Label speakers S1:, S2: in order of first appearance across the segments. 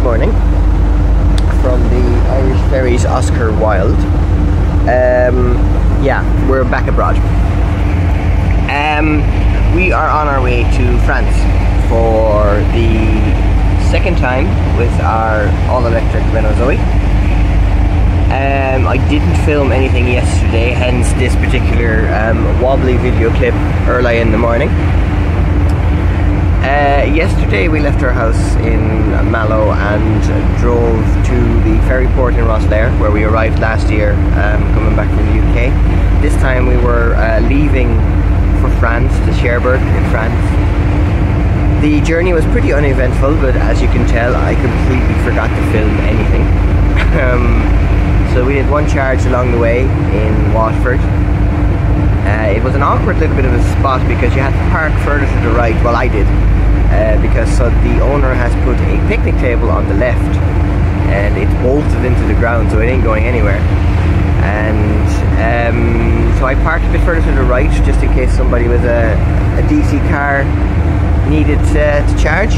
S1: morning from the Irish Ferries Oscar Wilde. Yeah, we're back abroad. We are on our way to France for the second time with our all-electric Renault Zoe. I didn't film anything yesterday, hence this particular wobbly video clip early in the morning. Yesterday we left our house in Mallow and drove to the ferry port in Rosslare, where we arrived last year, coming back from the UK. This time we were leaving for France, to Cherbourg in France. The journey was pretty uneventful, but as you can tell, I completely forgot to film anything. So we did one charge along the way in Watford. It was an awkward little bit of a spot because you had to park further to the right. Well, I did, because the owner has put a picnic table on the left and it's bolted into the ground, so it ain't going anywhere. And so I parked a bit further to the right just in case somebody with a DC car needed to charge.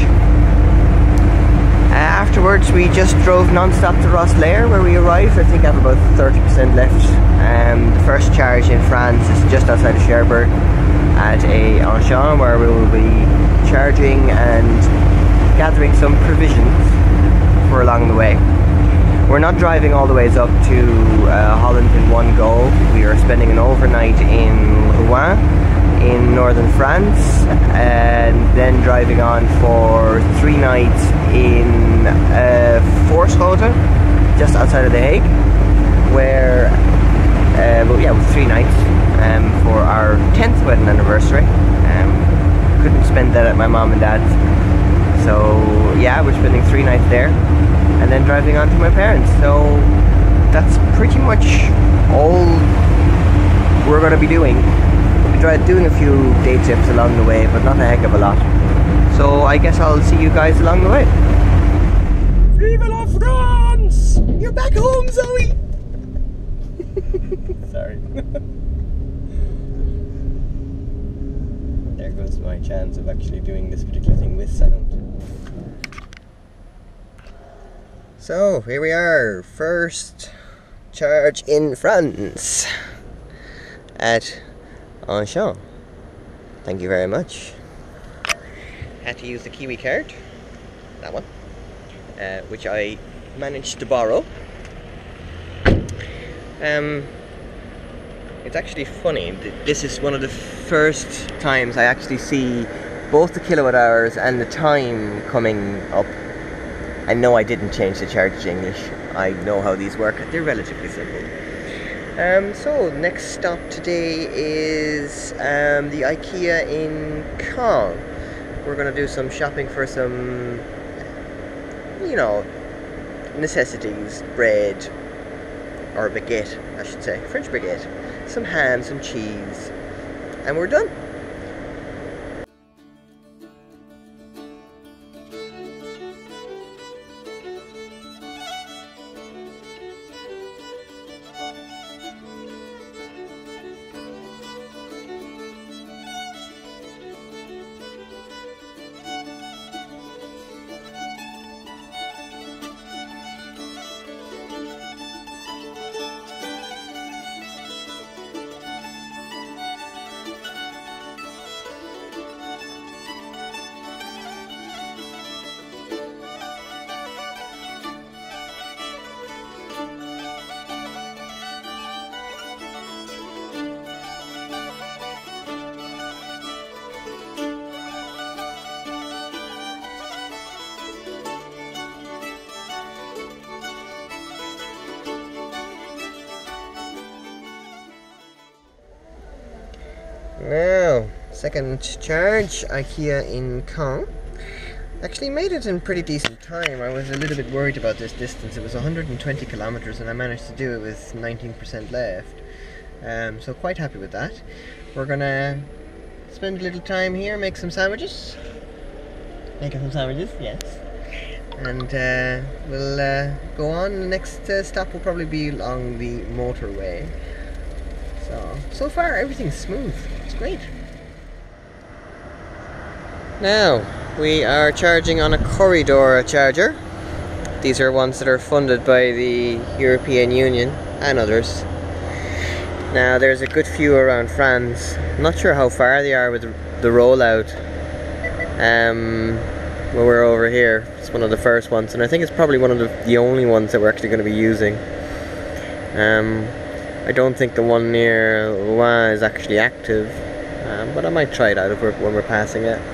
S1: Afterwards we just drove non-stop to Rosslare, where we arrived. I think I have about 30% left. The first charge in France is just outside of Cherbourg at a Auchan, where we will be charging and gathering some provisions for along the way. We're not driving all the ways up to Holland in one go. We are spending an overnight in Rouen in northern France, and then driving on for 3 nights in Voorschoten, just outside of The Hague, where, well, yeah, it was 3 nights for our 10th wedding anniversary. Couldn't spend that at my mom and dad's, so yeah, we're spending 3 nights there, and then driving on to my parents. So that's pretty much all we're going to be doing. Doing a few day trips along the way, but not a heck of a lot. So I guess I'll see you guys along the way. Vive la France! You're back home, Zoe! Sorry. There goes my chance of actually doing this particular thing with sound. So here we are, first charge in France at Auchan. Thank you very much. Had to use the Kiwi card, that one, which I managed to borrow. It's actually funny, this is one of the first times I actually see both the kilowatt hours and the time coming up. I know I didn't change the charge to English. I know how these work. They're relatively simple. So next stop today is the IKEA in Caen. We're going to do some shopping for some, you know, necessities, bread, or baguette, I should say, French baguette, some ham, some cheese, and we're done. Now, second charge, IKEA in Caen. Actually made it in pretty decent time. I was a little bit worried about this distance. It was 120 kilometers and I managed to do it with 19% left. So quite happy with that. We're gonna spend a little time here, make some sandwiches. Making some sandwiches, yes. And we'll go on. The next stop will probably be along the motorway. So far everything's smooth. It's great. Now we are charging on a corridor charger. These are ones that are funded by the European Union and others. Now there's a good few around France. I'm not sure how far they are with the rollout. When we're over here, it's one of the first ones, and I think it's probably one of the only ones that we're actually going to be using. I don't think the one near Rouen is actually active, but I might try it out when we're passing it.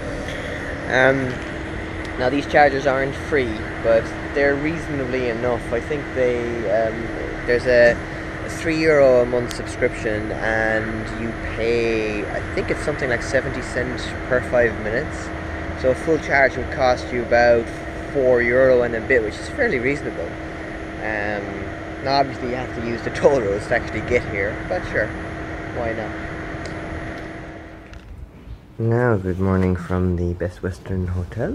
S1: Now these chargers aren't free, but they're reasonably enough. I think there's a €3 a month subscription, and you pay, I think it's something like 70 cents per 5 minutes. So a full charge would cost you about €4 and a bit, which is fairly reasonable. Now obviously you have to use the toll roads to actually get here, but sure, why not? Now, good morning from the Best Western Hotel.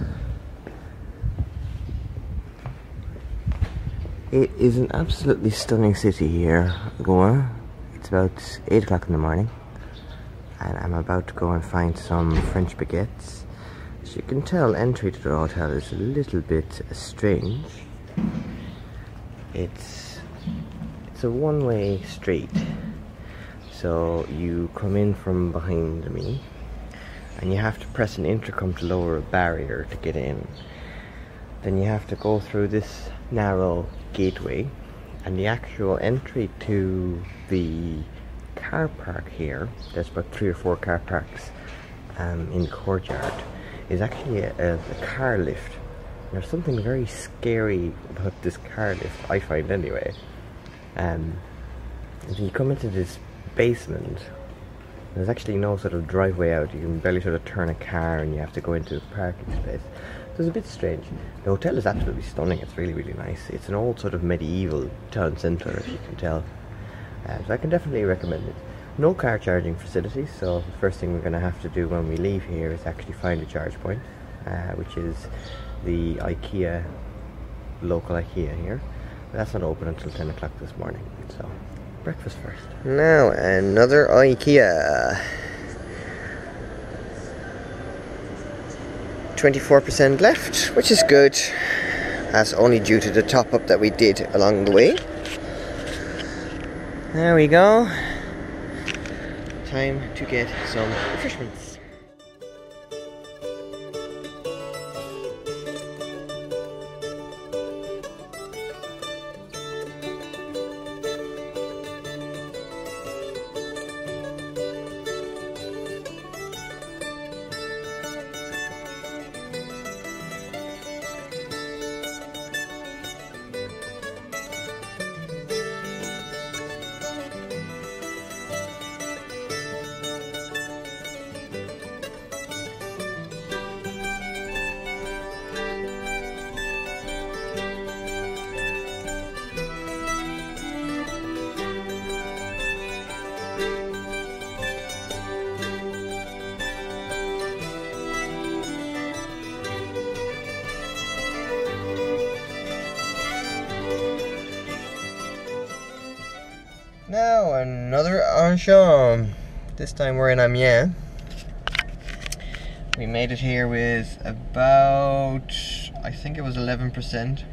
S1: It is an absolutely stunning city here, Rouen. It's about 8 o'clock in the morning, and I'm about to go and find some French baguettes. As you can tell, entry to the hotel is a little bit strange. It's a one-way street, so you come in from behind me, and you have to press an intercom to lower a barrier to get in. Then you have to go through this narrow gateway, and the actual entry to the car park here, there's about 3 or 4 car parks in the courtyard, is actually a car lift. There's something very scary about this car lift, I find anyway. If you come into this basement, there's actually no sort of driveway out. You can barely sort of turn a car, and you have to go into a parking space. So it's a bit strange. The hotel is absolutely stunning. It's really, really nice. It's an old sort of medieval town centre, as you can tell. So I can definitely recommend it. No car charging facilities, so the first thing we're going to have to do when we leave here is actually find a charge point, which is the IKEA, local IKEA here. But that's not open until 10 o'clock this morning, so breakfast first. Now another IKEA. 24% left, which is good. That's only due to the top up that we did along the way. There we go. Time to get some refreshments. Now another Auchan. This time we're in Amiens. We made it here with about, I think it was 11%.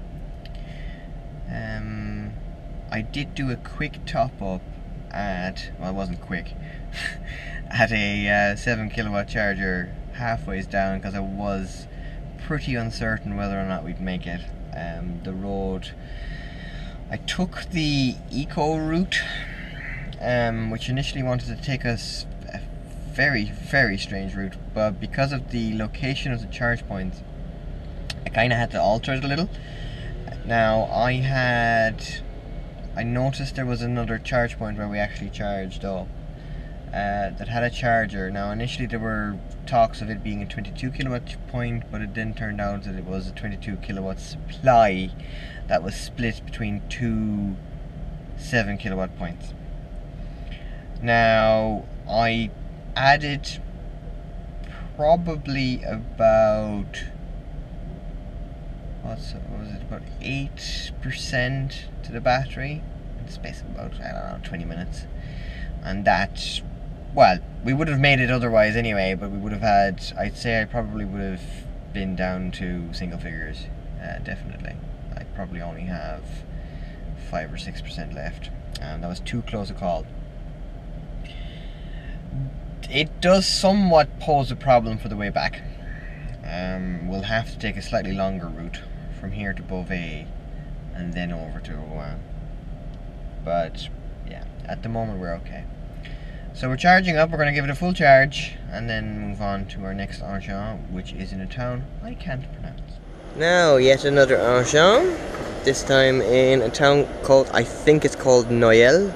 S1: I did do a quick top up at, well, it wasn't quick, at a 7 kilowatt charger halfway down, because I was pretty uncertain whether or not we'd make it. The road, I took the eco route, which initially wanted to take us a very, very strange route, but because of the location of the charge points, I kind of had to alter it a little. Now, I noticed there was another charge point where we actually charged up that had a charger. Now, initially there were talks of it being a 22 kilowatt point, but it then turned out that it was a 22 kilowatt supply that was split between 2 7 kilowatt points. Now, I added probably about, what was it, about 8% to the battery in the space of about, I don't know, 20 minutes. And that, well, we would have made it otherwise anyway, but we would have had, I'd say I probably would have been down to single figures definitely. I probably only have 5 or 6% left, and that was too close a call. It does somewhat pose a problem for the way back. We'll have to take a slightly longer route from here to Beauvais and then over to Rouen. But yeah, at the moment we're okay. So we're charging up, we're going to give it a full charge and then move on to our next engin, which is in a town I can't pronounce. Now yet another engin, this time in a town called, I think it's called Noyelles.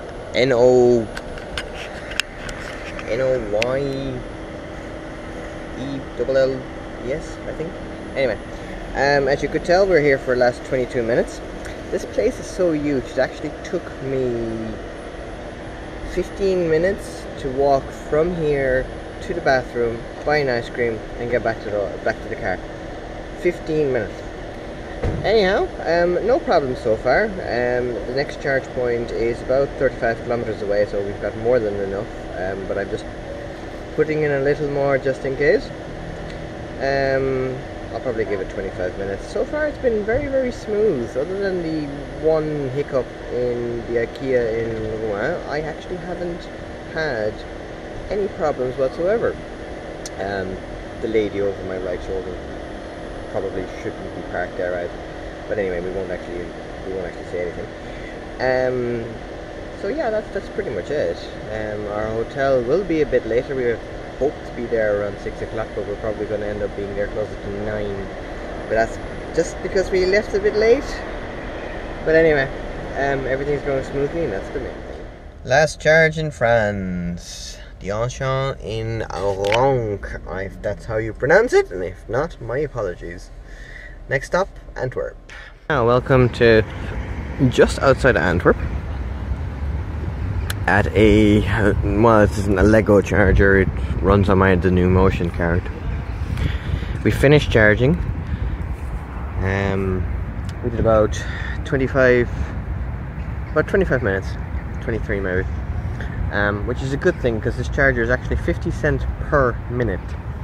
S1: N-O-Y-E-L-L-E-S, I think. Anyway, as you could tell, we're here for the last 22 minutes. This place is so huge, it actually took me 15 minutes to walk from here to the bathroom, buy an ice cream, and get back to the car. 15 minutes. Anyhow, no problem so far. The next charge point is about 35 kilometers away, so we've got more than enough. But I'm just putting in a little more just in case. I'll probably give it 25 minutes. So far it's been very, very smooth. Other than the one hiccup in the IKEA in Rouen, I actually haven't had any problems whatsoever. The lady over my right shoulder probably shouldn't be parked there either. But anyway, we won't actually say anything. So yeah, that's pretty much it. Our hotel will be a bit later. We hoped to be there around 6 o'clock, but we're probably going to end up being there closer to 9. But that's just because we left a bit late. But anyway, everything's going smoothly, and that's the main thing. Last charge in France. The engin in Rouen, if that's how you pronounce it, and if not, my apologies. Next stop, Antwerp. Now, welcome to just outside Antwerp. At a, well, this isn't a Lego charger, it runs on the new motion card. We finished charging. We did about 25 minutes, 23 maybe. Which is a good thing because this charger is actually 50 cents per minute.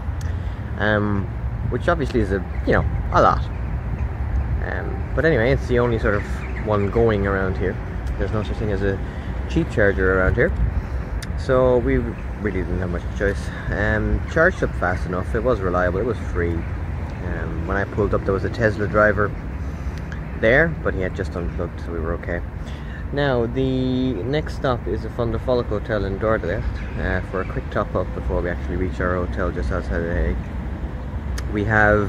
S1: Which obviously is a lot. But anyway, it's the only sort of one going around here. There's no such thing as a cheap charger around here, so we really didn't have much choice. Charged up fast enough, it was reliable, it was free. When I pulled up there was a Tesla driver there, but he had just unplugged, so we were okay. Now the next stop is the Van der Valk Hotel in Dordrecht for a quick top up before we actually reach our hotel just outside of The Hague. We have,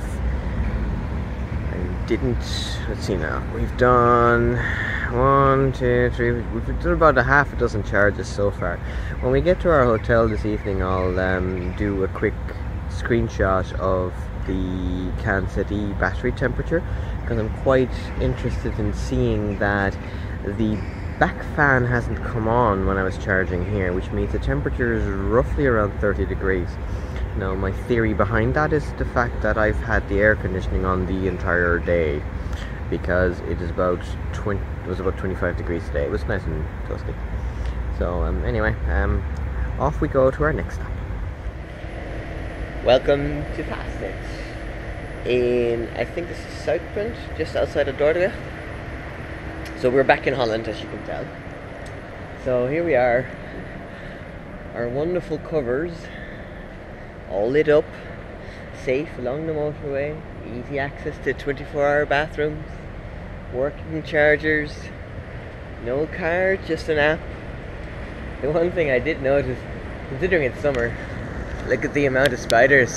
S1: let's see now, we've done 1, 2, 3, we've done about a half a dozen charges so far. When we get to our hotel this evening, I'll do a quick screenshot of the CAN-SET-E battery temperature, because I'm quite interested in seeing that the back fan hasn't come on when I was charging here, which means the temperature is roughly around 30 degrees. Now my theory behind that is the fact that I've had the air conditioning on the entire day, because it is about 25 degrees today. It was nice and toasty. So anyway, off we go to our next stop. Welcome to Fastnet in, I think this is Southpunt, just outside of Dordrecht. So we're back in Holland, as you can tell. So here we are, our wonderful covers, all lit up, safe along the motorway, easy access to 24-hour bathrooms, working chargers, no card, just an app. The one thing I did notice, considering it's summer, look at the amount of spiders.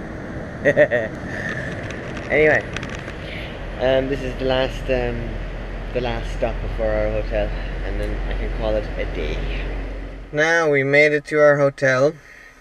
S1: Anyway, this is the last stop before our hotel, and then I can call it a day. Now we made it to our hotel.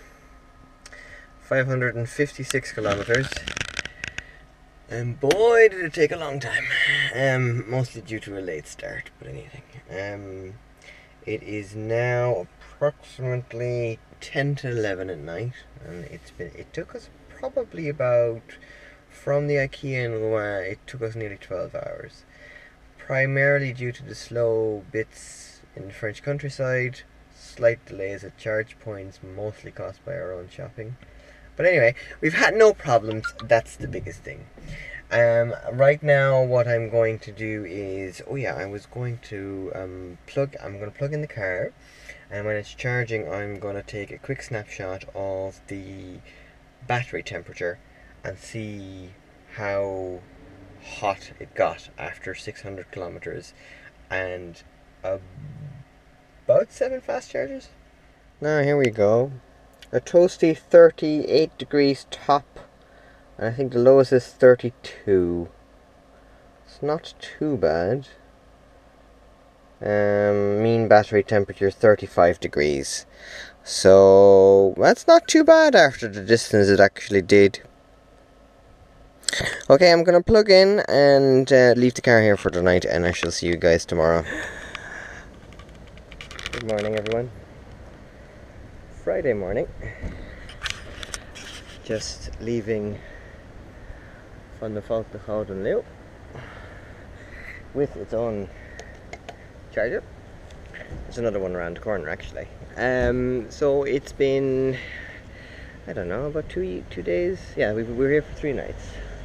S1: 556 kilometers. And boy did it take a long time. Mostly due to a late start, but anything. It is now approximately 10 to 11 at night, and it took us probably about, from the IKEA in Rouen, it took us nearly 12 hours. Primarily due to the slow bits in the French countryside, slight delays at charge points, mostly caused by our own shopping. But anyway, we've had no problems, that's the biggest thing. Right now what I'm going to do is, oh yeah, I was going to I'm going to plug in the car, and when it's charging I'm going to take a quick snapshot of the battery temperature and see how hot it got after 600 kilometers and about 7 fast charges. Now here we go, a toasty 38 degrees top, and I think the lowest is 32. It's not too bad. Mean battery temperature 35 degrees. So that's not too bad after the distance it actually did. Okay, I'm gonna plug in and leave the car here for tonight, and I shall see you guys tomorrow. Good morning, everyone. Friday morning. Just leaving van de Gouden Leeuw with its own charger. There's another one around the corner actually. So it's been, I don't know, about two days. Yeah, we were here for 3 nights.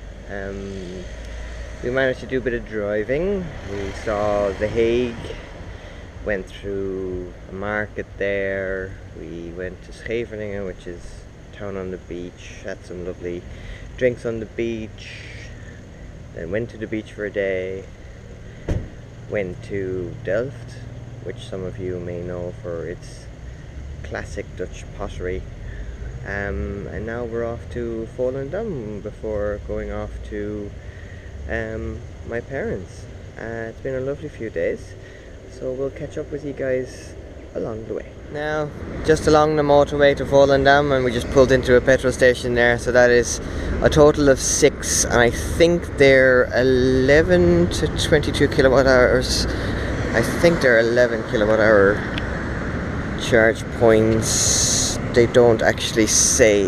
S1: We managed to do a bit of driving. We saw The Hague, went through a market there. We went to Scheveningen, which is a town on the beach, had some lovely drinks on the beach, then went to the beach for a day, went to Delft, which some of you may know for its classic Dutch pottery, and now we're off to Volendam before going off to my parents. It's been a lovely few days, so we'll catch up with you guys along the way. Now, just along the motorway to Volendam, and we just pulled into a petrol station there, so that is a total of 6, and I think they're 11 to 22 kilowatt hours. I think they're 11 kilowatt hour charge points. They don't actually say.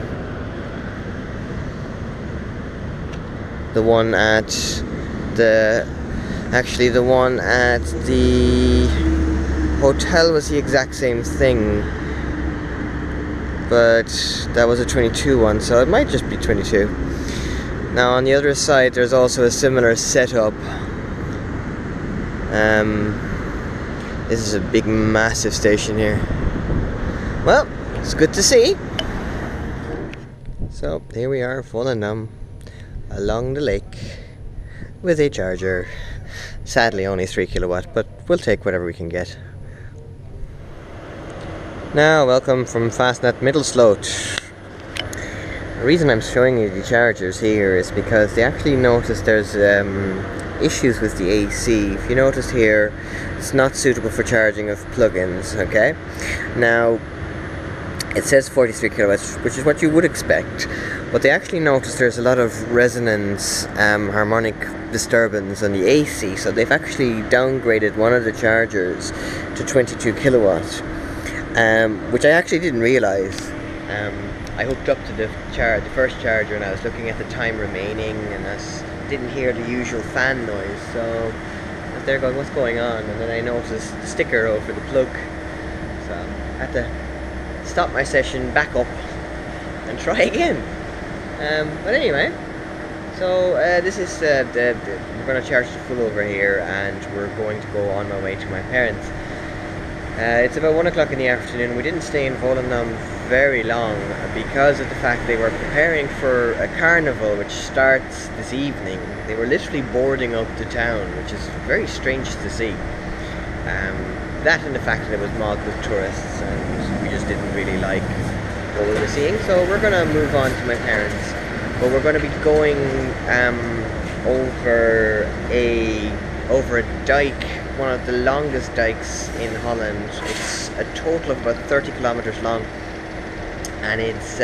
S1: The one at the hotel was the exact same thing, but that was a 22 one, so it might just be 22. Now on the other side there's also a similar setup. This is a big massive station here. Well, it's good to see. So here we are, Volendam, along the lake with a charger. Sadly only 3 kilowatt, but we'll take whatever we can get. Now, welcome from Fastnet Middelsloot. The reason I'm showing you the chargers here is because they actually noticed there's issues with the AC. If you notice here, it's not suitable for charging of plug-ins, okay? Now, it says 43 kilowatts, which is what you would expect, but they actually noticed there's a lot of resonance, harmonic disturbance on the AC, so they've actually downgraded one of the chargers to 22 kilowatts. Which I actually didn't realise. I hooked up to the first charger, and I was looking at the time remaining, and I didn't hear the usual fan noise, so I was there going, what's going on? And then I noticed the sticker over the plug, so I had to stop my session, back up, and try again. But anyway, so this is we're going to charge the full over here, and we're going to go on my way to my parents. It's about 1 o'clock in the afternoon. We didn't stay in Volendam very long because of the fact they were preparing for a carnival which starts this evening. They were literally boarding up the town, which is very strange to see. That and the fact that it was mobbed with tourists, and we just didn't really like what we were seeing. So we're going to move on to my parents, but we're going to be going over a dike, one of the longest dikes in Holland. It's a total of about 30 kilometers long, and it's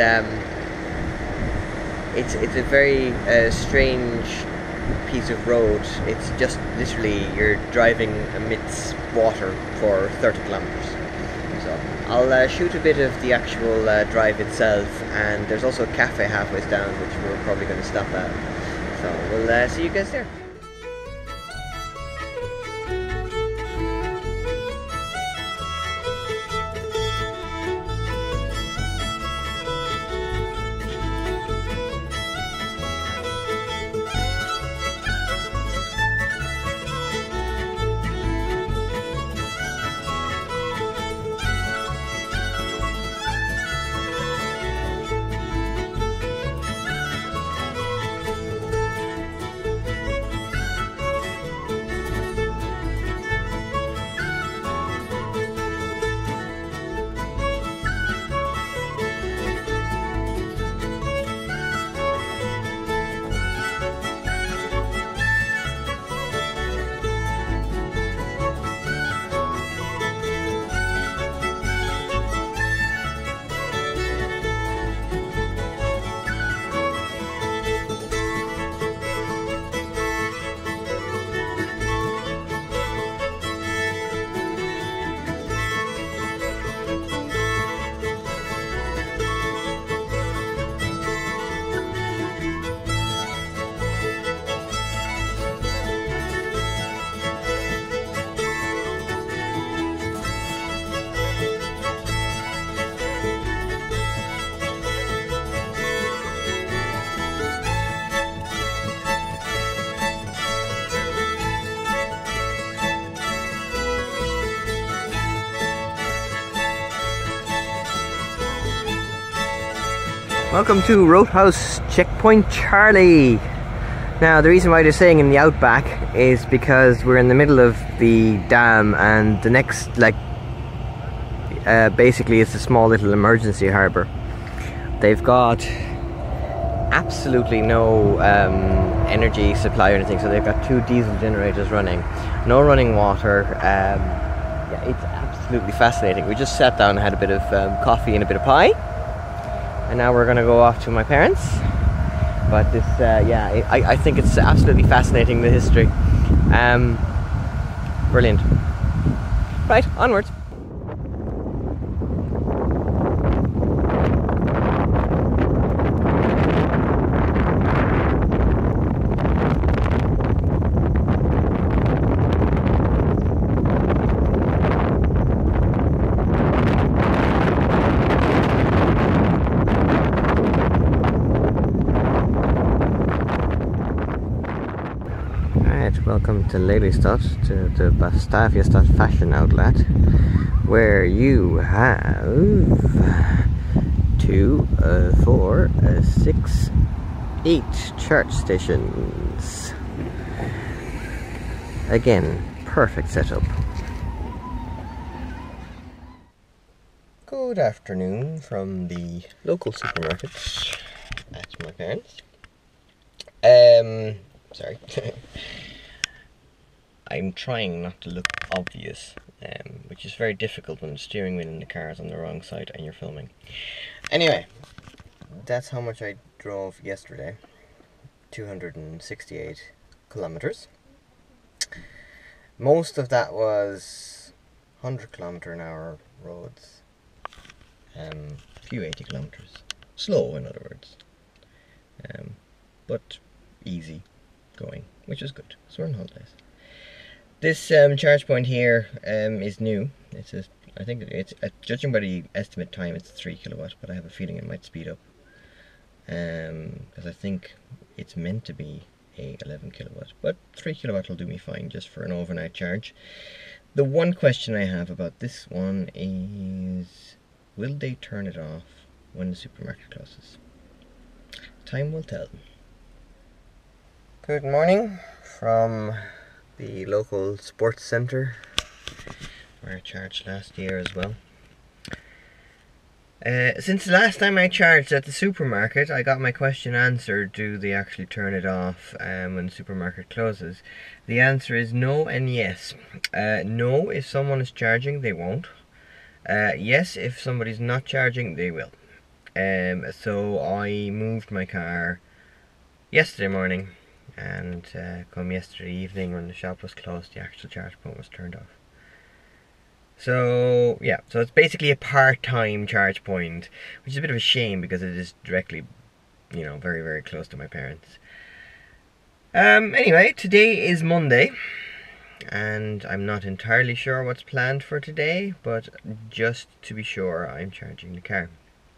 S1: a very strange piece of road. It's just literally you're driving amidst water for 30 kilometers. So I'll shoot a bit of the actual drive itself, and there's also a cafe halfway down which we're probably going to stop at. So we'll see you guys there. Welcome to Roadhouse Checkpoint Charlie. Now the reason why they're saying in the outback is because we're in the middle of the dam, and the next, basically it's a small little emergency harbour. They've got absolutely no energy supply or anything, so they've got 2 diesel generators running, no running water. Yeah, it's absolutely fascinating. We just sat down and had a bit of coffee and a bit of pie, and now we're going to go off to my parents. But this, yeah, I think it's absolutely fascinating, the history. Brilliant. Right, onwards. Welcome to Lelystad, to the Bastaviastad fashion outlet, where you have 2, 4, 6, 8 charge stations. Again, perfect setup. Good afternoon from the local supermarket at my parents'. Sorry. I'm trying not to look obvious, which is very difficult when the steering wheel in the car is on the wrong side and you're filming. Anyway, that's how much I drove yesterday. 268 kilometers. Most of that was 100km/h roads. A few 80 kilometers. Slow, in other words. But easy going, which is good. So we're on holidays. This charge point here is new. It's I think it's judging by the estimate time, it's 3 kilowatt, but I have a feeling it might speed up, because I think it's meant to be a 11 kilowatt, but 3 kilowatt will do me fine just for an overnight charge. The one question I have about this one is, will they turn it off when the supermarket closes? Time will tell. Good morning from the local sports centre, where I charged last year as well. Since the last time I charged at the supermarket, I got my question answered: do they actually turn it off when the supermarket closes? The answer is no and yes. No, if someone is charging, they won't. Yes, if somebody's not charging, they will. So I moved my car yesterday morning, and come yesterday evening when the shop was closed, the actual charge point was turned off. So yeah, so it's basically a part-time charge point, which is a bit of a shame because it is directly, you know, very, very close to my parents. Anyway, today is Monday, and I'm not entirely sure what's planned for today, but just to be sure, I'm charging the car.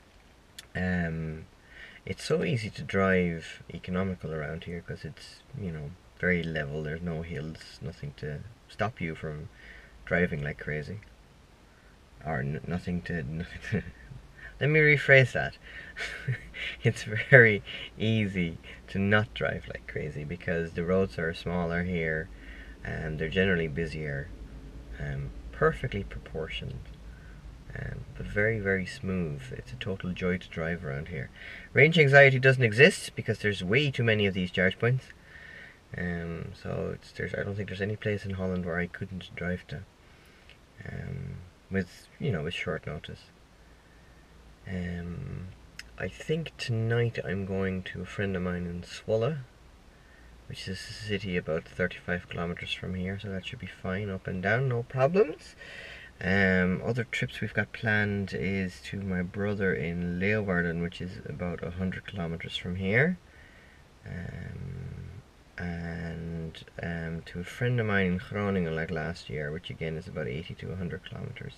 S1: It's so easy to drive economical around here because it's, you know, very level. There's no hills, nothing to stop you from driving like crazy, or nothing to let me rephrase that. It's very easy to not drive like crazy because the roads are smaller here and they're generally busier, perfectly proportioned, but very, very smooth. It's a total joy to drive around here. Range anxiety doesn't exist because there's way too many of these charge points. So I don't think there's any place in Holland where I couldn't drive to, with short notice. I think tonight I'm going to a friend of mine in Zwolle, which is a city about 35 kilometers from here, so that should be fine up and down, no problems. Other trips we've got planned is to my brother in Leeuwarden, which is about 100 kilometers from here, and to a friend of mine in Groningen like last year, which again is about 80 to 100 kilometers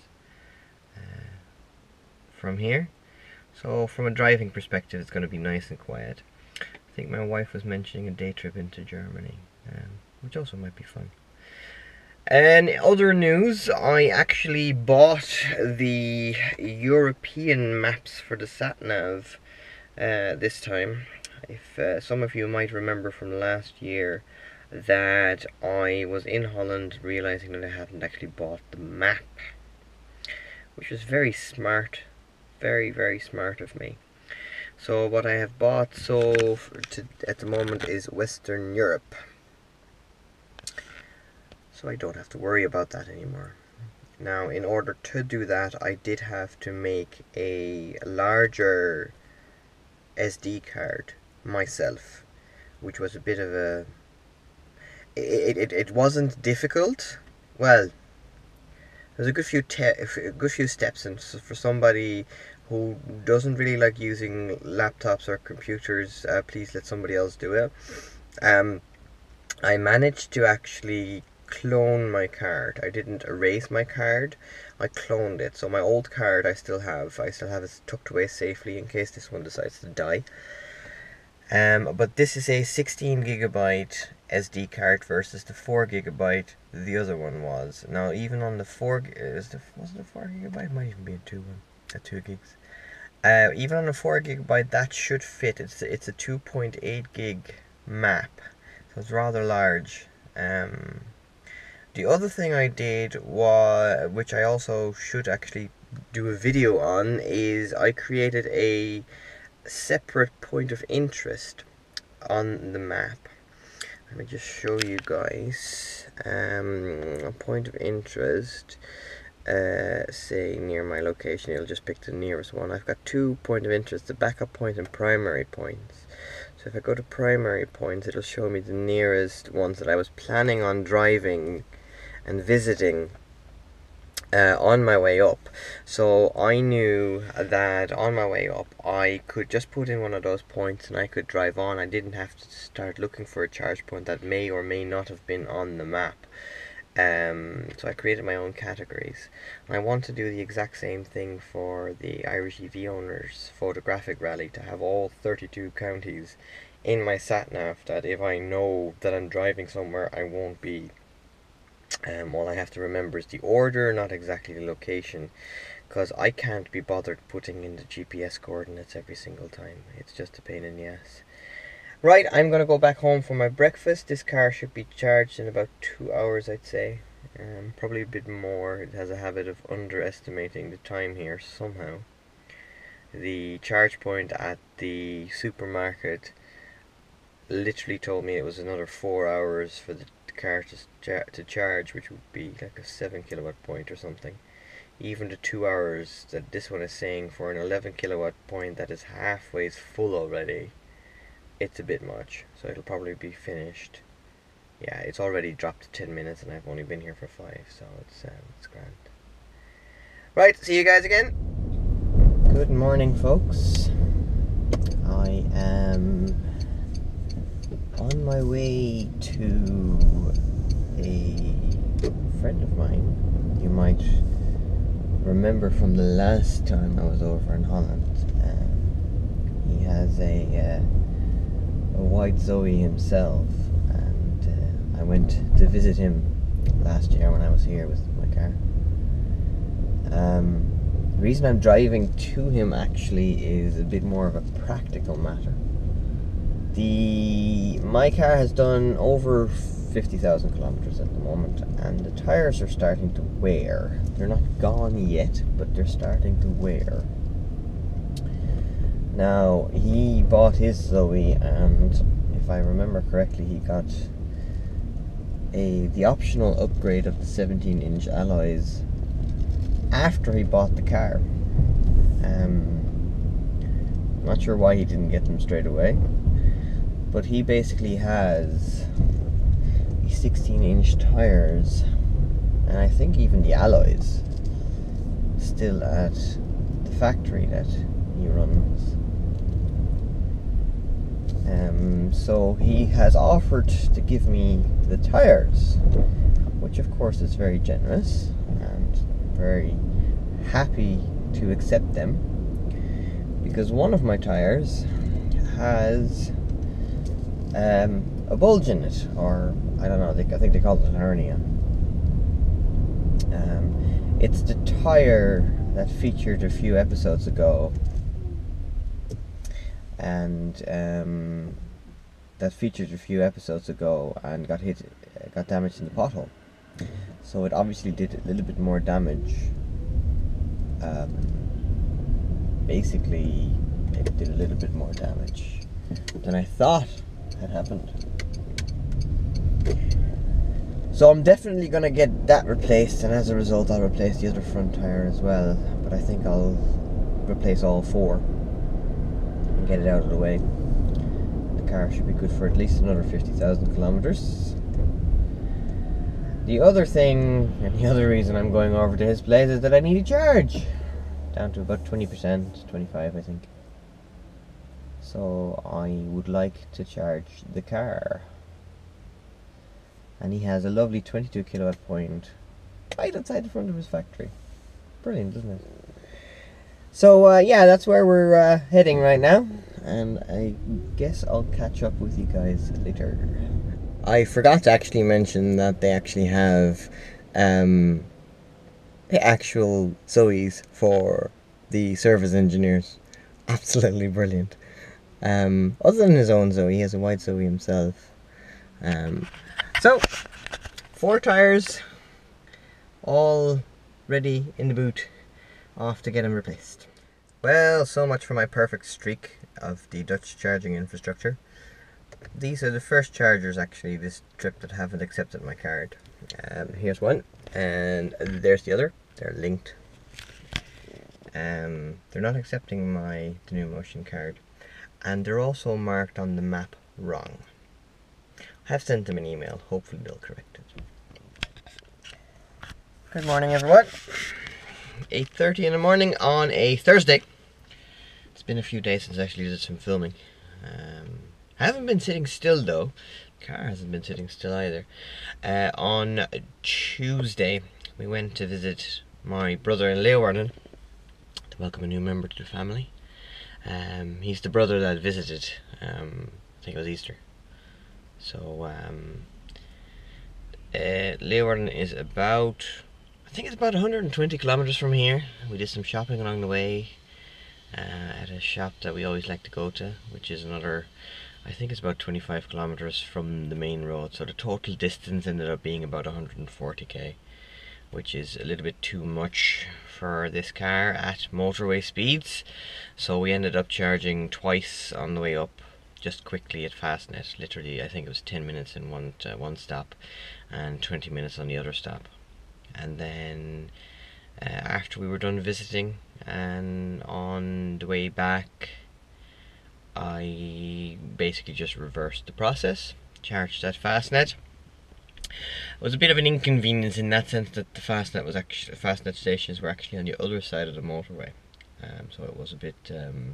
S1: from here. So from a driving perspective, it's going to be nice and quiet. I think my wife was mentioning a day trip into Germany, which also might be fun. And other news, I actually bought the European maps for the sat-nav this time. If some of you might remember from last year that I was in Holland realizing that I hadn't actually bought the map, which was very smart, very smart of me. So what I have bought at the moment is Western Europe, so I don't have to worry about that anymore. Now, in order to do that, I did have to make a larger SD card myself, which was a bit of a... It wasn't difficult. Well, there's a good few steps, and for somebody who doesn't really like using laptops or computers, please let somebody else do it. I managed to actually clone my card. I didn't erase my card, I cloned it. So my old card I still have it tucked away safely in case this one decides to die. But this is a 16GB SD card versus the 4GB the other one was. Now even on the was it a 4GB? It might even be a 2 gigs. Even on a 4GB that should fit. It's a 2.8 gig map, so it's rather large. The other thing I did was, which I also should actually do a video on, is I created a separate point of interest on the map. Let me just show you guys. A point of interest, say near my location, it'll just pick the nearest one. I've got 2 point of interest, the backup point and primary points. So if I go to primary points, it'll show me the nearest ones that I was planning on driving and visiting on my way up. So I knew that on my way up I could just put in one of those points and I could drive on. I didn't have to start looking for a charge point that may or may not have been on the map. So I created my own categories, and I want to do the exact same thing for the Irish EV Owners Photographic Rally, to have all 32 counties in my sat-nav, that if I know that I'm driving somewhere, I won't be... all I have to remember is the order, not exactly the location, because I can't be bothered putting in the GPS coordinates every single time. It's just a pain in the ass. Right, I'm going to go back home for my breakfast. This car should be charged in about 2 hours, I'd say. Probably a bit more. It has a habit of underestimating the time here somehow. The charge point at the supermarket literally told me it was another 4 hours for the car to charge, which would be like a 7 kilowatt point or something. Even the 2 hours that this one is saying for an 11 kilowatt point that is halfway full already, it's a bit much. So it'll probably be finished. Yeah, it's already dropped to 10 minutes and I've only been here for 5, so it's grand. Right, see you guys again. Good morning, folks. I am on my way to a friend of mine. You might remember from the last time I was over in Holland. He has a white Zoe himself, and I went to visit him last year when I was here with my car. The reason I'm driving to him actually is a bit more of a practical matter. My car has done over 50,000 kilometers at the moment, and the tyres are starting to wear. They're not gone yet, but they're starting to wear. Now, he bought his Zoe, and if I remember correctly, he got the optional upgrade of the 17-inch alloys after he bought the car. Not sure why he didn't get them straight away, but he basically has the 16-inch tires, and I think even the alloys still at the factory that he runs. So he has offered to give me the tires, which of course is very generous, and very happy to accept them, because one of my tires has a bulge in it, or I don't know, I think they call it a hernia. It's the tire that featured a few episodes ago and that featured a few episodes ago and got damaged in the pothole. So it obviously did a little bit more damage. Basically, it did a little bit more damage than I thought had happened. So I'm definitely gonna get that replaced, and as a result I'll replace the other front tyre as well. But I think I'll replace all four and get it out of the way. The car should be good for at least another 50,000 kilometers. The other thing, and the other reason I'm going over to his place, is that I need a charge. Down to about 20%, 25 I think. So I would like to charge the car. And he has a lovely 22 kilowatt point right outside the front of his factory. Brilliant, isn't it? So yeah, that's where we're heading right now. And I guess I'll catch up with you guys later. I forgot to actually mention that they actually have the actual Zoes for the service engineers. Absolutely brilliant. Other than his own Zoe, he has a white Zoe himself. So, 4 tyres, all ready in the boot, off to get them replaced. Well, so much for my perfect streak of the Dutch charging infrastructure. These are the first chargers actually this trip that haven't accepted my card. Here's one, and there's the other. They're linked. They're not accepting my New Motion card, and they're also marked on the map wrong. I have sent them an email. Hopefully they'll correct it. Good morning, everyone. 8:30 in the morning on a Thursday. It's been a few days since I actually did some filming. I haven't been sitting still though. The car hasn't been sitting still either. On Tuesday we went to visit my brother in Leeuwarden to welcome a new member to the family. He's the brother that visited, I think it was Easter. So Leeuwarden is about, I think it's about 120 kilometers from here. We did some shopping along the way at a shop that we always like to go to, which is another, I think it's about 25 kilometers from the main road. So the total distance ended up being about 140k, which is a little bit too much for this car at motorway speeds. So we ended up charging twice on the way up, just quickly at Fastnet. Literally, I think it was 10 minutes in one stop and 20 minutes on the other stop. And then after we were done visiting and on the way back, I basically just reversed the process, charged at Fastnet. It was a bit of an inconvenience in that sense that the Fastnet stations were actually on the other side of the motorway. So it was a bit,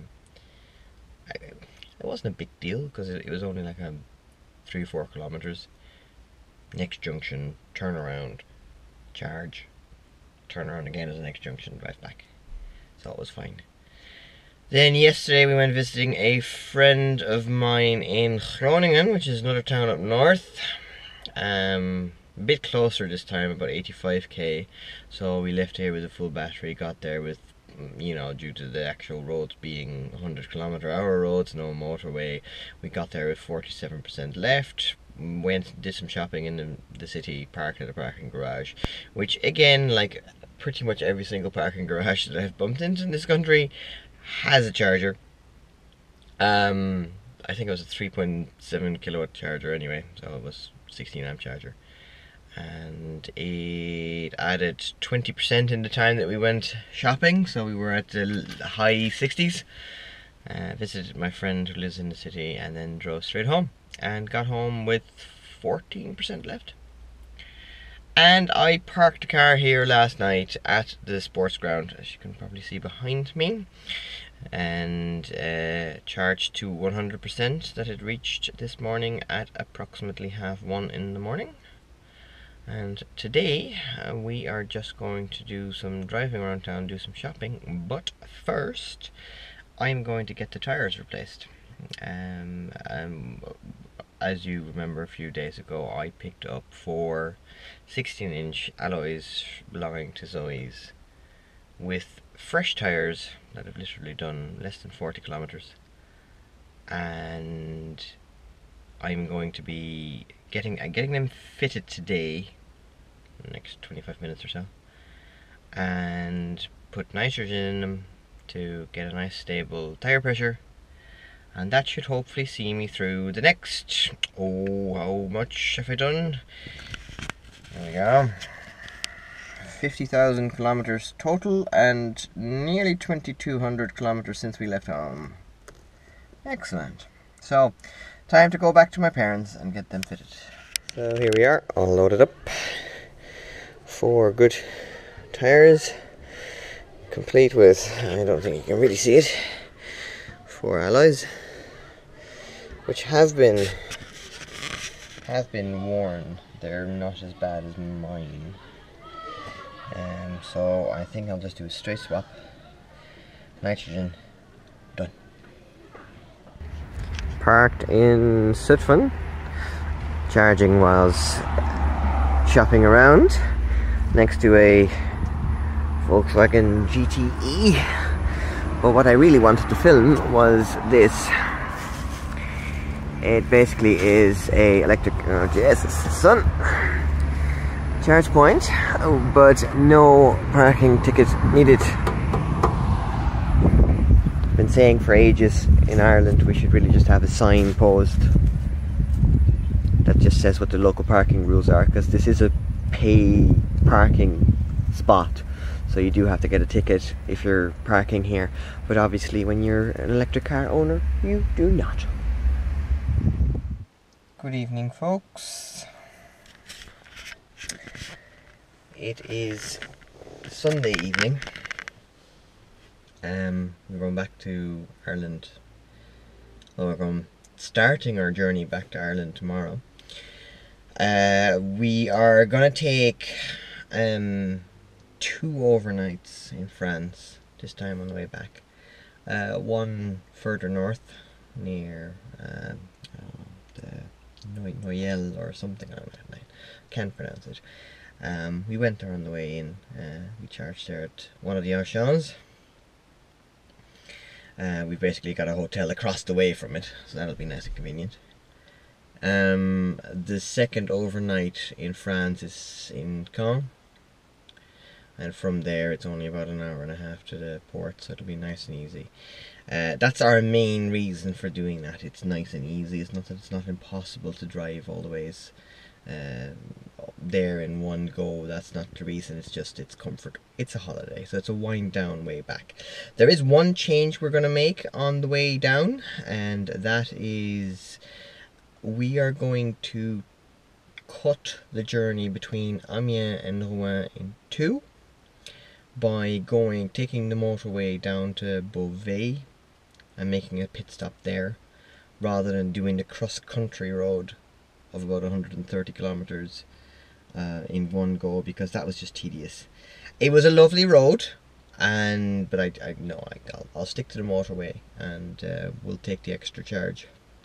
S1: it wasn't a big deal because it was only like 3 or 4 kilometers. Next junction, turn around, charge, turn around again at the next junction, drive back. So it was fine. Then yesterday we went visiting a friend of mine in Groningen, which is another town up north. A bit closer this time, about 85k. So we left here with a full battery, got there with, you know, due to the actual roads being 100km/h roads, no motorway, we got there with 47% left. Went, did some shopping in the city, parked at a parking garage, which again, like pretty much every single parking garage that I've bumped into in this country, has a charger. I think it was a 3.7 kilowatt charger anyway, so it was 16 amp charger, and it added 20% in the time that we went shopping, so we were at the high 60s. Visited my friend who lives in the city and then drove straight home and got home with 14% left. And I parked the car here last night at the sports ground, as you can probably see behind me, and charged to 100% that it reached this morning at approximately 1:30 in the morning. And today we are just going to do some driving around town, do some shopping, but first I'm going to get the tyres replaced. As you remember, a few days ago I picked up 4 16-inch alloys belonging to Zoe's with fresh tyres that have literally done less than 40 kilometers. and I'm going to be getting them fitted today, in the next 25 minutes or so, and put nitrogen in them to get a nice stable tire pressure, and that should hopefully see me through the next, how much have I done? There we go. 50,000 kilometers total and nearly 2,200 kilometers since we left home. Excellent. So, time to go back to my parents and get them fitted. So here we are, all loaded up. 4 good tires, complete with, I don't think you can really see it, 4 alloys, which have been worn. They're not as bad as mine. So I think I'll just do a straight swap. Nitrogen, done. Parked in Zutphen, charging whilst shopping around, next to a Volkswagen GTE. But what I really wanted to film was this. It basically is a electric, oh Jesus, son, charge point, but no parking ticket needed. Been saying for ages in Ireland we should really just have a sign posed that just says what the local parking rules are, because this is a pay parking spot, so you do have to get a ticket if you're parking here, but obviously when you're an electric car owner you do not. Good evening, folks. It is Sunday evening. We're going back to Ireland. Well, we're starting our journey back to Ireland tomorrow. We are gonna take 2 overnights in France this time on the way back. One further north near the Noyelles or something. I can't pronounce it. We went there on the way in. We charged there at one of the Auctions. We basically got a hotel across the way from it, so that'll be nice and convenient. The second overnight in France is in Caen, and from there it's only about an hour and a half to the port, so it'll be nice and easy. That's our main reason for doing that. It's nice and easy. It's not that it's not impossible to drive all the ways there in one go. That's not the reason. It's just it's comfort. It's a holiday, so it's a wind down way back. There is one change we're going to make on the way down, and that is we are going to cut the journey between Amiens and Rouen in 2 by taking the motorway down to Beauvais and making a pit stop there, rather than doing the cross-country road of about 130 kilometers in one go, because that was just tedious. It was a lovely road, but I'll stick to the motorway, and we'll take the extra charge.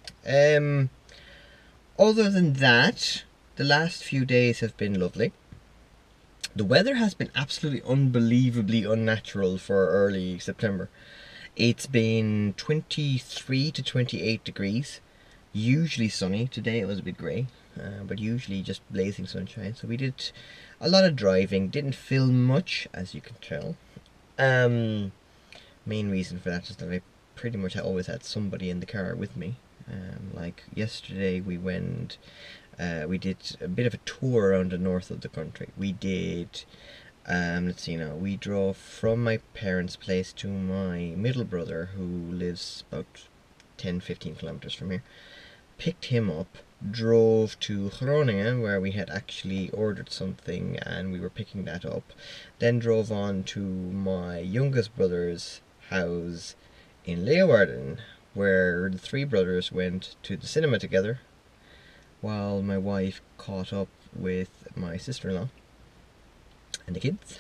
S1: Other than that, the last few days have been lovely. The weather has been absolutely unbelievably unnatural for early September. It's been 23 to 28 degrees, usually sunny. Today it was a bit grey, but usually just blazing sunshine. So we did a lot of driving, didn't film much, as you can tell. Main reason for that is that I pretty much always had somebody in the car with me. Like yesterday we did a bit of a tour around the north of the country. We did, let's see now, we drove from my parents' place to my middle brother, who lives about 10-15 kilometers from here. Picked him up, drove to Groningen, where we had actually ordered something and we were picking that up. Then drove on to my youngest brother's house in Leeuwarden, where the 3 brothers went to the cinema together, while my wife caught up with my sister-in-law and the kids.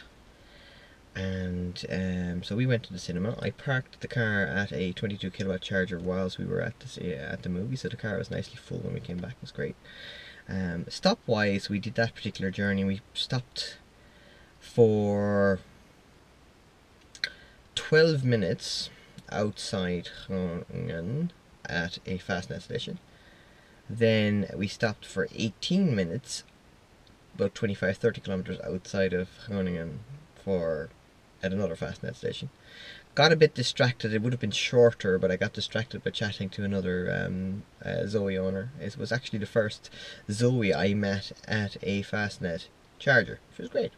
S1: And so we went to the cinema. I parked the car at a 22 kilowatt charger whilst we were at the movie, so the car was nicely full when we came back. It was great. Stop wise, we did that particular journey. We stopped for 12 minutes outside Groningen, at a Fastnet station. Then we stopped for 18 minutes, about 25-30 kilometers outside of Groningen at another Fastnet station. Got a bit distracted. It would have been shorter, but I got distracted by chatting to another Zoe owner. It was actually the first Zoe I met at a Fastnet charger, which was great.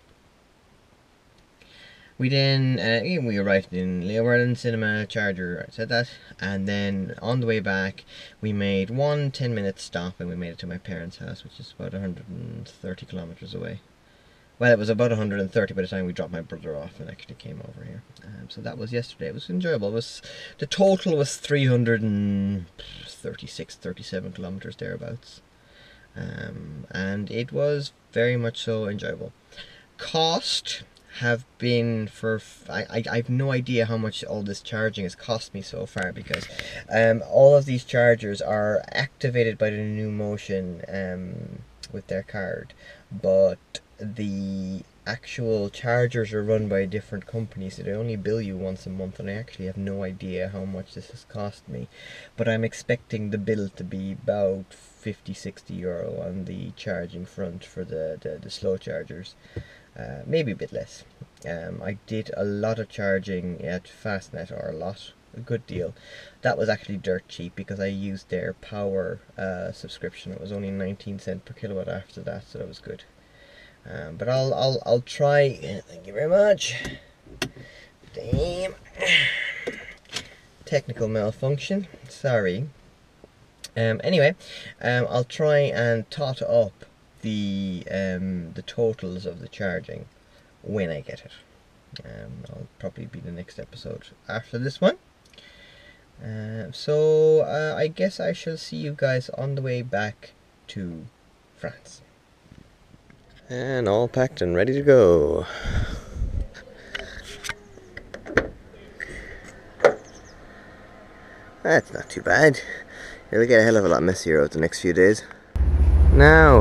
S1: We then, we arrived in Leeuwarden Cinema Charger, I said that, and then on the way back we made one 10-minute stop and we made it to my parents' house, which is about 130 kilometers away. Well, it was about 130 by the time we dropped my brother off and actually came over here. So that was yesterday. It was enjoyable. The total was 336, 37 kilometers thereabouts. And it was very much so enjoyable. Cost have been I have no idea how much all this charging has cost me so far, because all of these chargers are activated by the New Motion with their card, but the actual chargers are run by a different company, so they only bill you once a month, and I actually have no idea how much this has cost me, but I'm expecting the bill to be about 50-60 euro on the charging front for the slow chargers. Maybe a bit less. I did a lot of charging at Fastnet, or a good deal. That was actually dirt cheap because I used their power subscription. It was only 19 cents per kilowatt after that, so that was good. But I'll try. Thank you very much. Damn. Technical malfunction. Sorry. Anyway, I'll try and tot up the totals of the charging when I get it. I'll probably be the next episode after this one. So I guess I shall see you guys on the way back to France. And all packed and ready to go. That's not too bad. It'll get a hell of a lot messier over the next few days. Now,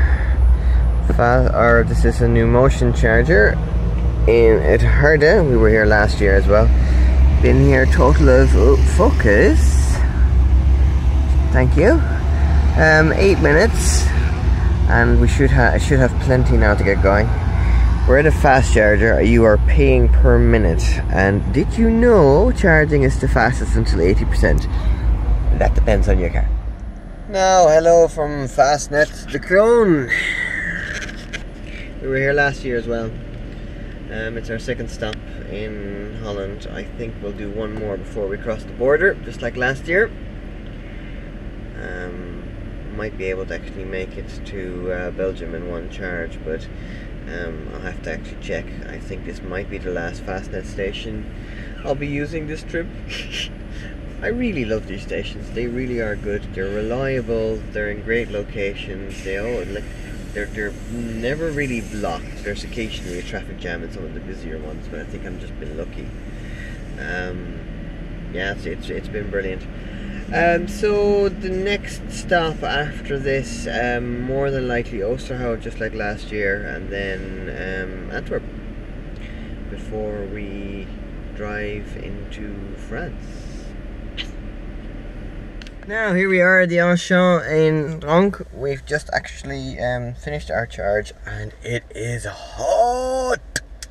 S1: this is a New Motion charger at Hardenberg. We were here last year as well. Been here a total of, focus. Thank you. 8 minutes. And we should have plenty now to get going. We're at a fast charger. You are paying per minute, and did you know charging is the fastest until 80%? That depends on your car. Now, hello from Fastnet, the Kroon. We were here last year as well. It's our second stop in Holland. I think we'll do one more before we cross the border, just like last year. Might be able to actually make it to Belgium in one charge, but I'll have to actually check. I think this might be the last Fastnet station I'll be using this trip. I really love these stations. They really are good. They're reliable. They're in great locations. They're never really blocked. There's occasionally a traffic jam in some of the busier ones, but I think I've just been lucky. Yeah, it's been brilliant. So the next stop after this, more than likely Oosterhout, just like last year, and then Antwerp, before we drive into France. Now here we are at the Auchan in Rouen. We've just actually finished our charge, and it is hot.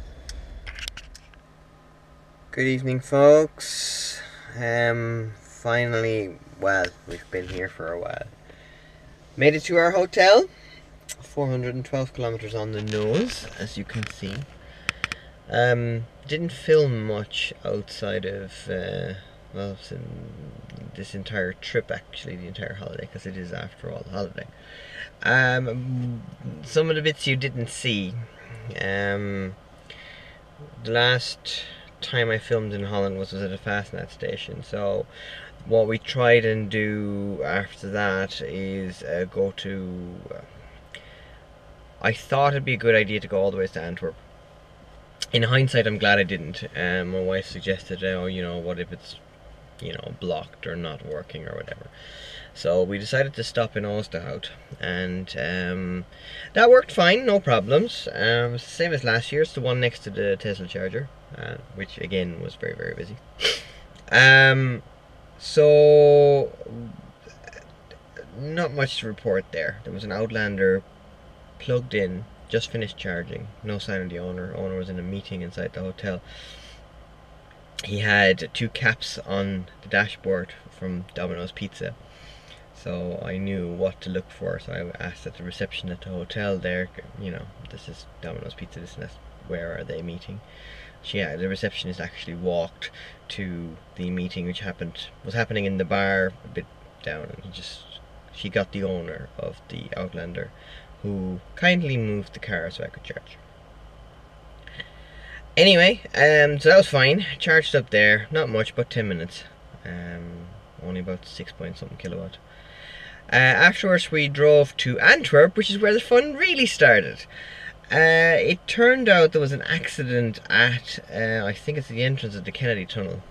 S1: Good evening, folks. Finally, well, we've been here for a while. Made it to our hotel. 412 kilometers on the nose, as you can see. Didn't film much outside of well, this entire trip, actually, the entire holiday, because it is, after all, a holiday. Some of the bits you didn't see. The last time I filmed in Holland was at a Fastnet station, so what we tried and do after that is go to... I thought it'd be a good idea to go all the way to Antwerp. In hindsight, I'm glad I didn't. My wife suggested, oh, you know, what if it's, you know, blocked or not working or whatever. So we decided to stop in Oosterhout, and that worked fine, no problems. Same as last year. It's the one next to the Tesla charger, which again was very, very busy. So, not much to report there. There was an Outlander plugged in, just finished charging, no sign of the owner. Owner was in a meeting inside the hotel. He had 2 caps on the dashboard from Domino's Pizza, so I knew what to look for. So I asked at the reception at the hotel there, you know, this is Domino's Pizza, this and that, where are they meeting? The receptionist actually walked to the meeting, which was happening in the bar a bit down, and she got the owner of the Outlander, who kindly moved the car so I could charge. Anyway, so that was fine. Charged up there, not much, but 10 minutes. Only about 6 point something kilowatt. Afterwards we drove to Antwerp, which is where the fun really started. It turned out there was an accident at, I think it's the entrance of the Kennedy Tunnel.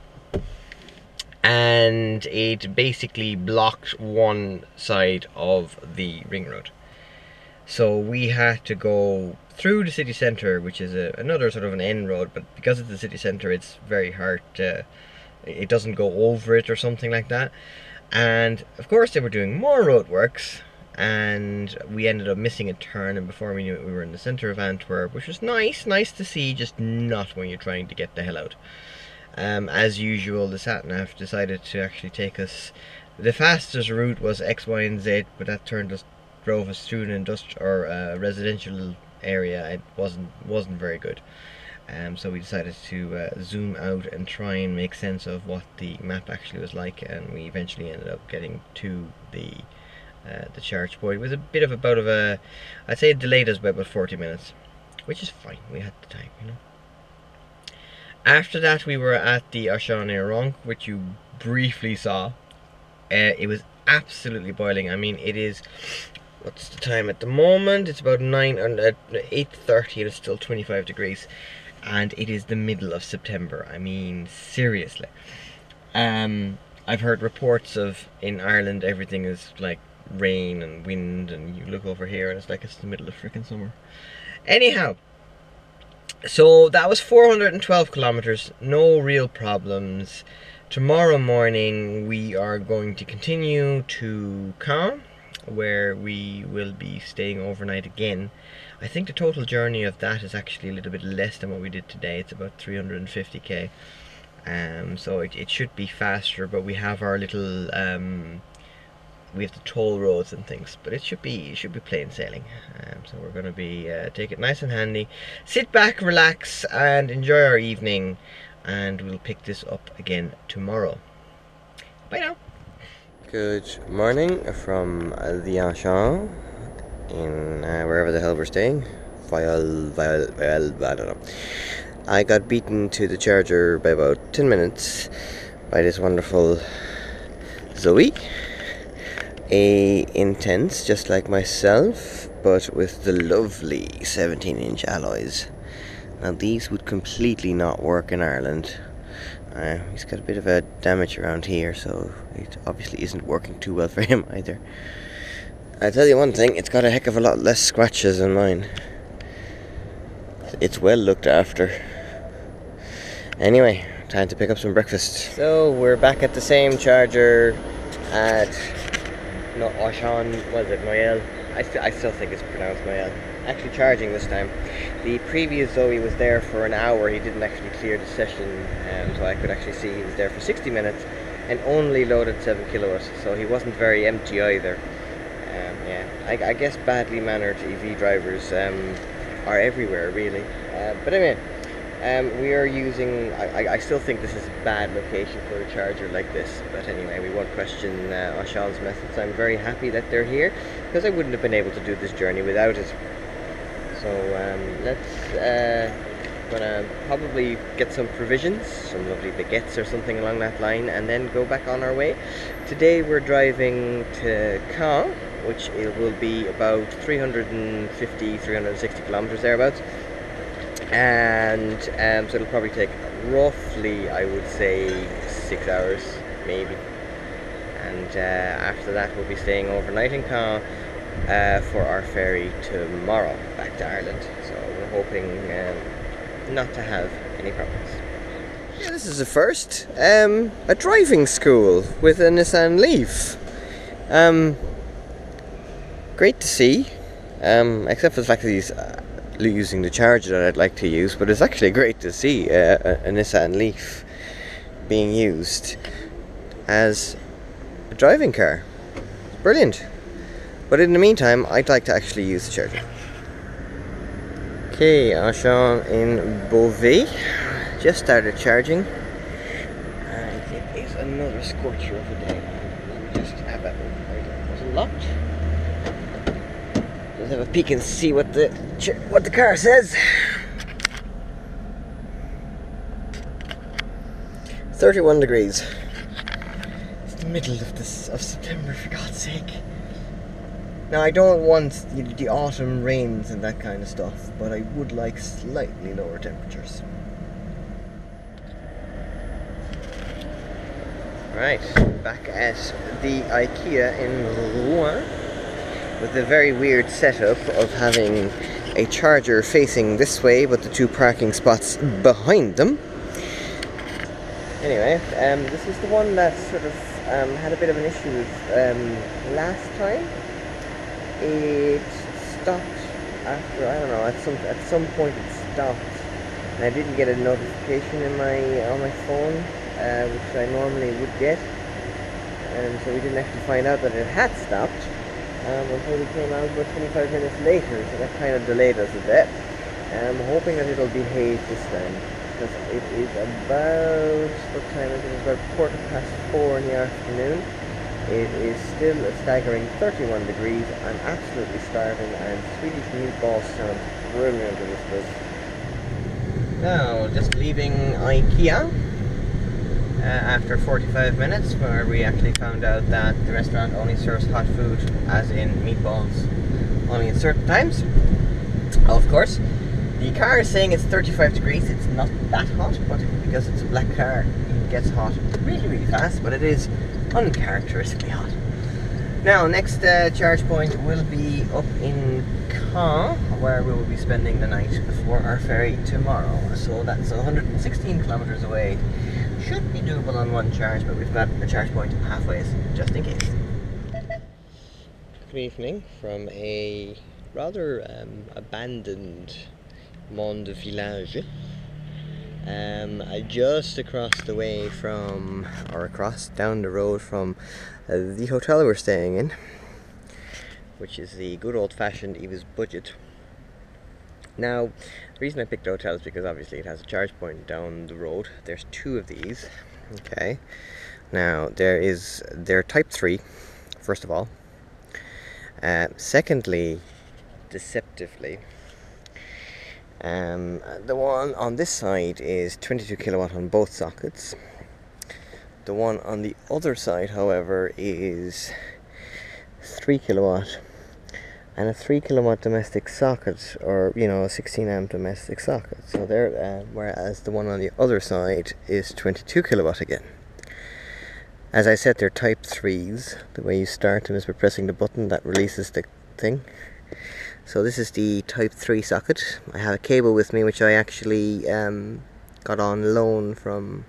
S1: And it basically blocked one side of the ring road. So we had to go through the city centre, which is another sort of an end road, but because it's the city centre, it's very hard to, it doesn't go over it or something like that. And of course they were doing more roadworks, and we ended up missing a turn, and before we knew it we were in the centre of Antwerp, which was nice to see, just not when you're trying to get the hell out. As usual, the sat-nav decided to actually take us, the fastest route was X, Y and Z, but that drove us through an industrial or residential area. It wasn't very good. So we decided to zoom out and try and make sense of what the map actually was like, and we eventually ended up getting to the charge point. It was a bit of I'd say it delayed us by about 40 minutes, which is fine, we had the time, you know. After that we were at the Rouen, which you briefly saw. It was absolutely boiling. I mean, it is, what's the time at the moment? It's about 8:30 and it's still 25 degrees. And it is the middle of September. I mean, seriously. I've heard reports of in Ireland everything is like rain and wind, and you look over here and it's like it's the middle of freaking summer. Anyhow, so that was 412 kilometers, no real problems. Tomorrow morning we are going to continue to Caen, where we will be staying overnight again. I think the total journey of that is actually a little bit less than what we did today. It's about 350k. So it should be faster, but we have our little we have the toll roads and things, but it should be plain sailing. So we're going to be take it nice and handy, sit back, relax and enjoy our evening, and we'll pick this up again tomorrow. Bye now. Good morning from the Auchan in wherever the hell we're staying. I don't know. I got beaten to the charger by about 10 minutes by this wonderful Zoe. A Intense, just like myself, but with the lovely 17-inch alloys. Now these would completely not work in Ireland. He's got a bit of a damage around here, so it obviously isn't working too well for him either. I tell you one thing, it's got a heck of a lot less scratches than mine. It's well looked after. Anyway, time to pick up some breakfast. So we're back at the same charger at Auchan, was it Noel? I still think it's pronounced Noel. Actually charging this time. The previous Zoe was there for an hour. He didn't actually clear the session, so I could actually see he was there for 60 minutes and only loaded 7 kilowatts, so he wasn't very empty either. Yeah, I guess badly mannered EV drivers are everywhere really. But anyway, we are using, I still think this is a bad location for a charger like this, but anyway, we won't question Auchan's methods. I'm very happy that they're here, because I wouldn't have been able to do this journey without it. So gonna probably get some provisions, some lovely baguettes or something along that line, and then go back on our way. Today we're driving to Caen, which it will be about 360 kilometers thereabouts. And so it'll probably take roughly, I would say, 6 hours maybe, and after that we'll be staying overnight in Caen for our ferry tomorrow back to Ireland. So we're hoping not to have any problems. Yeah, this is the first. A driving school with a Nissan Leaf. Great to see. Except for the fact that he's using the charger that I'd like to use, but it's actually great to see a Nissan Leaf being used as a driving car. It's brilliant. But in the meantime, I'd like to actually use the charger. Okay, Auchan in Beauvais. Just started charging. And it is another scorcher of a day. Let me just have it. It wasn't locked. Let's have a peek and see what the car says. 31 degrees. It's the middle of September, for God's sake. Now, I don't want the autumn rains and that kind of stuff, but I would like slightly lower temperatures. Right, back at the IKEA in Rouen with the very weird setup of having a charger facing this way but the two parking spots behind them. Anyway, this is the one that sort of had a bit of an issue with last time. It stopped after, I don't know, at some point it stopped, and I didn't get a notification on my phone, which I normally would get, and so we didn't actually find out that it had stopped until we came out about 25 minutes later, so that kind of delayed us a bit. I'm hoping that it'll behave this time, because it is about, what time is it? It's about 4:15 in the afternoon. It is still a staggering 31 degrees. I'm absolutely starving, and Swedish meatballs sound brilliant in this dish. Now, just leaving IKEA after 45 minutes, where we actually found out that the restaurant only serves hot food, as in meatballs, only at certain times. Of course, the car is saying it's 35 degrees. It's not that hot, but because it's a black car, it gets hot really, really fast, but it is uncharacteristically hot. Now, next charge point will be up in Caen, where we will be spending the night before our ferry tomorrow. So that's 116 kilometers away. Should be doable on one charge, but we've got a charge point halfway, just in case. Good evening from a rather abandoned Monde Village. Just across the way from, or across down the road from the hotel we're staying in, which is the good old-fashioned Eva's Budget. Now, the reason I picked the hotel is because obviously it has a charge point down the road. There's two of these. Okay. Now, they're Type 3, first of all. Secondly, deceptively, the one on this side is 22 kilowatt on both sockets. The one on the other side, however, is 3 kilowatt and a 3 kilowatt domestic socket, or a 16 amp domestic socket. So there, whereas the one on the other side is 22 kilowatt again. As I said, they're Type 3s. The way you start them is by pressing the button that releases the thing. So this is the Type 3 socket. I have a cable with me which I actually got on loan from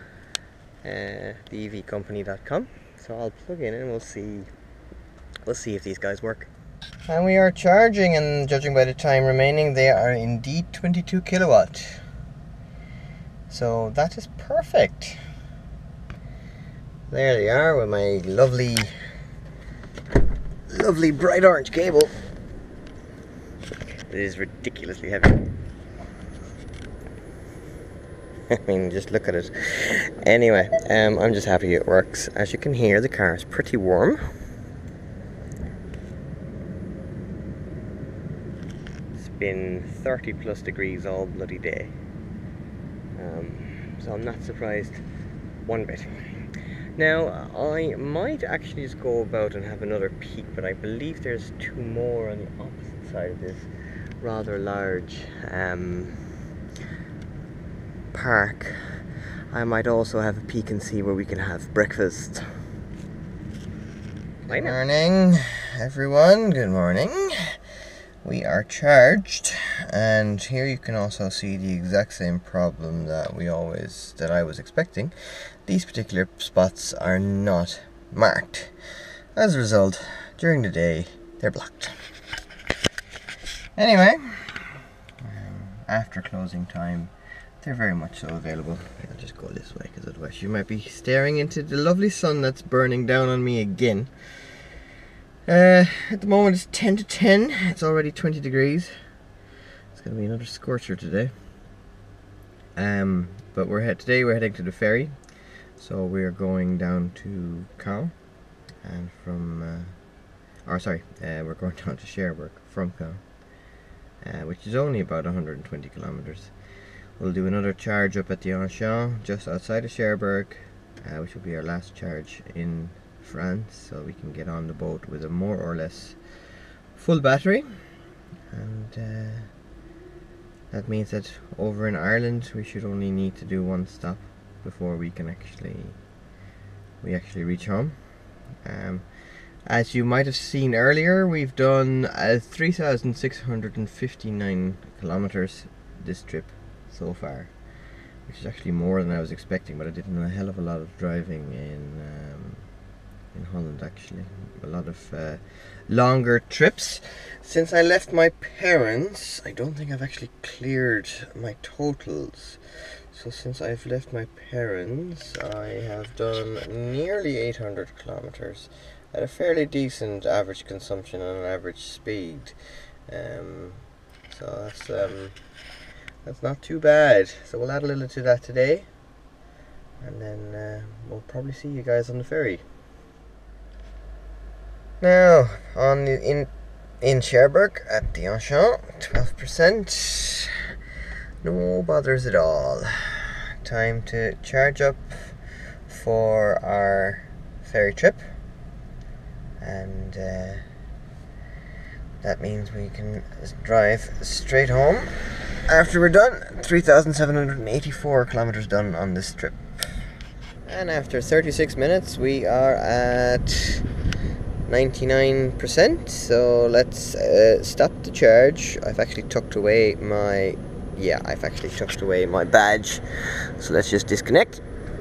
S1: theevcompany.com. So I'll plug in and we'll see if these guys work. And we are charging, and judging by the time remaining, they are indeed 22 kilowatt. So that is perfect. There they are with my lovely bright orange cable. It is ridiculously heavy. I mean, just look at it. Anyway, I'm just happy it works. As you can hear, the car is pretty warm. It's been 30 plus degrees all bloody day. So I'm not surprised one bit. Now, I might actually just go about and have another peek, but I believe there's two more on the opposite side of this rather large park. I might also have a peek and see where we can have breakfast. Good morning, everyone. Good morning. We are charged. and here you can also see the exact same problem that I was expecting. These particular spots are not marked. As a result, during the day they're blocked. Anyway, after closing time, they're very much so available. I'll just go this way because otherwise you might be staring into the lovely sun that's burning down on me again. At the moment it's 10 to 10. It's already 20 degrees. It's going to be another scorcher today. But today we're heading to the ferry. So we're going down to Caen, and from we're going down to Cherbourg from Caen, which is only about 120 kilometers. We'll do another charge up at the Anchamp, just outside of Cherbourg, which will be our last charge in France, so we can get on the boat with a more or less full battery. And that means that over in Ireland we should only need to do one stop before we can actually reach home. As you might have seen earlier, we've done 3,659 kilometers this trip so far, which is actually more than I was expecting, but I did a hell of a lot of driving in Holland, actually. A lot of longer trips. Since I left my parents, I don't think I've actually cleared my totals. So since I've left my parents, I have done nearly 800 kilometers at a fairly decent average consumption and an average speed. So that's not too bad. So we'll add a little to that today, and then we'll probably see you guys on the ferry. Now in Cherbourg at the Anchamp, 12%. No bothers at all. Time to charge up for our ferry trip, and that means we can drive straight home after we're done. 3,784 kilometers done on this trip. And after 36 minutes we are at 99%, so let's stop the charge. I've actually tucked away my badge, so let's just disconnect.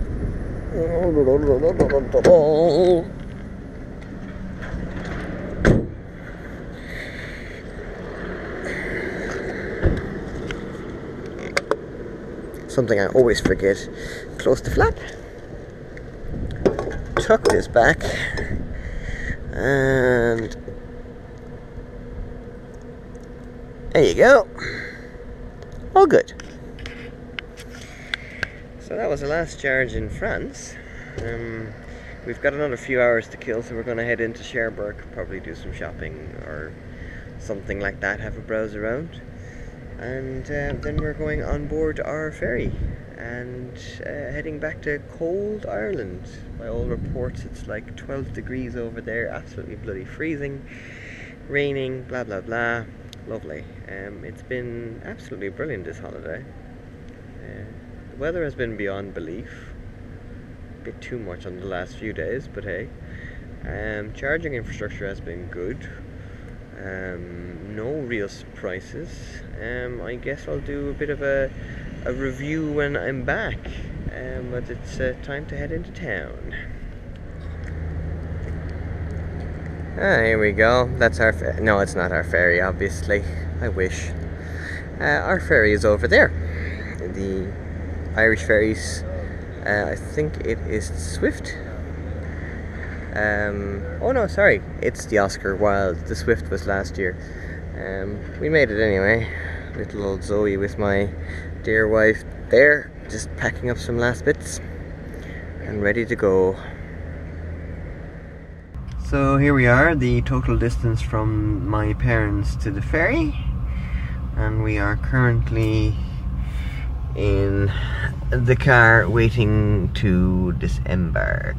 S1: Something I always forget: close the flap, tuck this back, and there you go. All good. So that was the last charge in France. We've got another few hours to kill, so we're going to head into Cherbourg, probably do some shopping or something like that, have a browse around, and then we're going on board our ferry and heading back to cold Ireland. By all reports it's like 12 degrees over there, absolutely bloody freezing, raining, blah blah blah. Lovely. It's been absolutely brilliant this holiday. The weather has been beyond belief. A bit too much on the last few days, but hey. Charging infrastructure has been good. No real surprises. I guess I'll do a bit of a review when I'm back. But it's time to head into town. Here we go. That's our no, it's not our ferry, obviously. I wish. Our ferry is over there. The Irish ferries. I think it is Swift. Oh no, sorry. It's the Oscar Wilde. The Swift was last year. We made it anyway. Little old Zoe with my dear wife there, just packing up some last bits and ready to go. So here we are, the total distance from my parents to the ferry, and we are currently in the car waiting to disembark.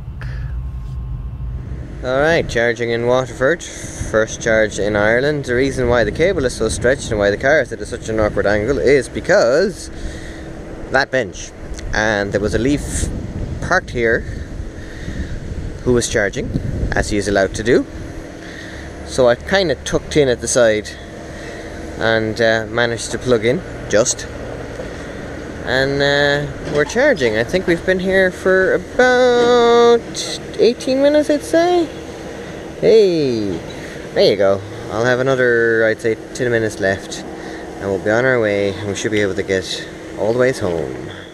S1: Alright, charging in Waterford, first charge in Ireland. The reason why the cable is so stretched and why the car is at such an awkward angle is because that bench, and there was a Leaf parked here who was charging, as he is allowed to do. So I kind of tucked in at the side and managed to plug in just. And we're charging. I think we've been here for about 18 minutes, I'd say. Hey, there you go. I'll have another, I'd say, 10 minutes left, and we'll be on our way, and we should be able to get all the ways home.